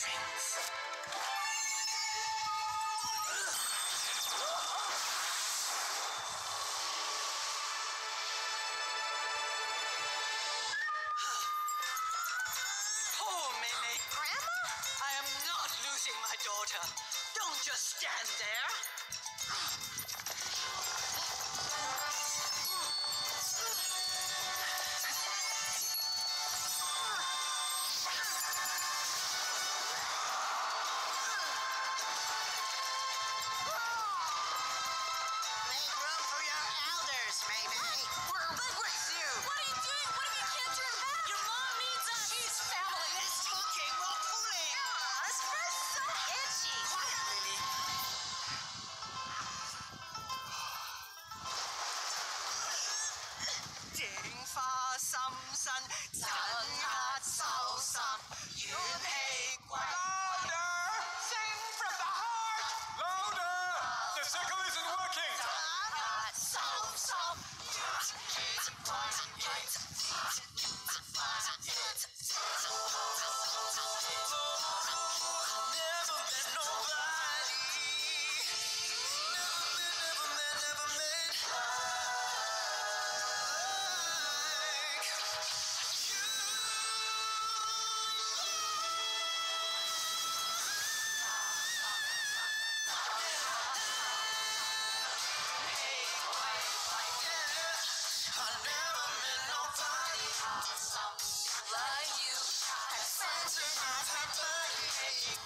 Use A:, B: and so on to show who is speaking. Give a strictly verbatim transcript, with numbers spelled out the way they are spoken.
A: strength. Poor Mimi.
B: Grandma?
A: I am not losing my daughter. Don't just stand there.
C: Louder! Sing from the heart! Louder! The sickle isn't working!
A: Like you, had friends in my family.